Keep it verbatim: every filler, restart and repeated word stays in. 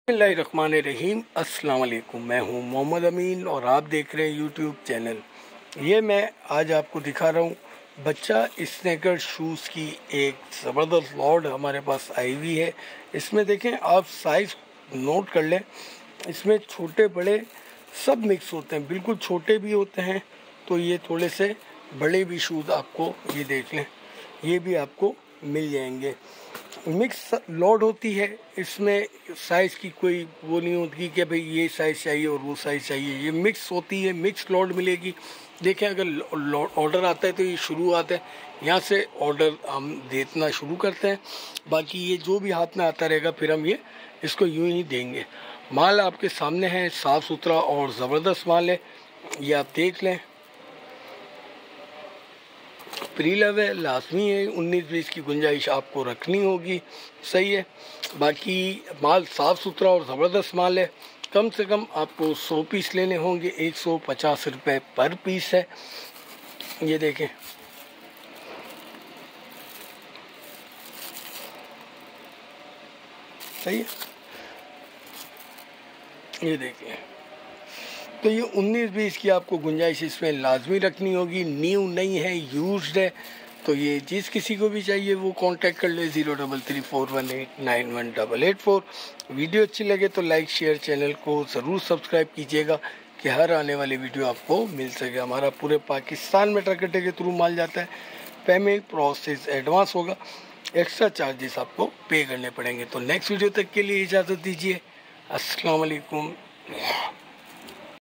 बिस्मिल्लाहिर्रहमानिर्रहीम। अस्सलाम वालेकुम। मैं हूं मोहम्मद अमीन और आप देख रहे हैं यूट्यूब चैनल। ये मैं आज आपको दिखा रहा हूं बच्चा स्नेकर शूज़ की एक ज़बरदस्त लॉट हमारे पास आई हुई है। इसमें देखें आप साइज़ नोट कर लें, इसमें छोटे बड़े सब मिक्स होते हैं, बिल्कुल छोटे भी होते हैं तो ये थोड़े से बड़े भी शूज़ आपको ये देख लें, ये भी आपको मिल जाएंगे। मिक्स लॉट होती है, इसमें साइज़ की कोई वो नहीं होती कि भाई ये साइज़ चाहिए और वो साइज़ चाहिए, ये मिक्स होती है, मिक्स लॉट मिलेगी। देखें अगर ऑर्डर आता है तो ये शुरू आता है, यहाँ से ऑर्डर हम देना शुरू करते हैं, बाकी ये जो भी हाथ में आता रहेगा फिर हम ये इसको यूँ ही देंगे। माल आपके सामने है, साफ़ सुथरा और ज़बरदस्त माल है, ये आप देख लें। प्री लव है, लाजमी है, उन्नीस बीस की गुंजाइश आपको रखनी होगी, सही है। बाकी माल साफ़ सुथरा और ज़बरदस्त माल है। कम से कम आपको सौ पीस लेने होंगे, एक सौ पचास रुपये पर पीस है। ये देखें, सही है, ये देखें। तो ये उन्नीस बीस की आपको गुंजाइश इसमें लाजमी रखनी होगी। न्यू नहीं है, यूज्ड है। तो ये जिस किसी को भी चाहिए वो कांटेक्ट कर ले zero double three four one eight nine one double eight four. Video अच्छी लगे तो लाइक शेयर, चैनल को ज़रूर सब्सक्राइब कीजिएगा कि हर आने वाली वीडियो आपको मिल सके। हमारा पूरे पाकिस्तान में ट्रक अड्डे के थ्रू माल जाता है। पेमेंट प्रोसेस एडवांस होगा, एक्स्ट्रा चार्जेस आपको पे करने पड़ेंगे। तो नेक्स्ट वीडियो तक के लिए इजाज़त दीजिए। अस्सलाम वालेकुम।